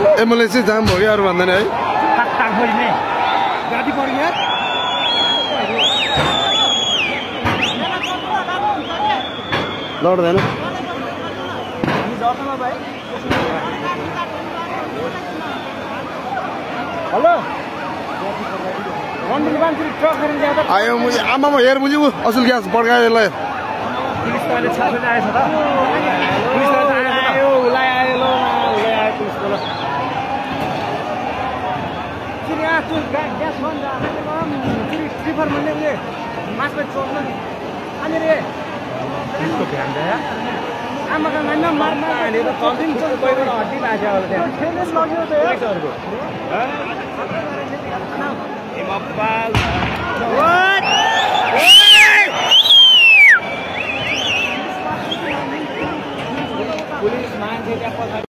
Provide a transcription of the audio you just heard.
ambulance चाहिँ जाम भयो कि अरू भन्दैन है गाडी पड्यो यार लड्दैन हेलो रन्डुल मान्छे ट्रक गरेर ल्याउँदा आयो मुझे आमामा हेर मुझे असल ग्यास पड्कायो यसलाई पुलिस त अहिले छापेर आएछ त पुलिस त आयो उलाई आयो ल उलाई आयो पुलिस ल किन आ तु ग्यास बन्द फेरि ट्रिपर भन्ने उले मासमा चोर्न अनि रे त्यसको ध्यान दे आमाका नाममा मार अहिले त कन्टिन चोर गएर हड्डी भाज्यो होला त्यहाँ ठेलेस लग्यो त पुलिसहरुको ए बप्पाल पुलिस मान्छे त्यहाँ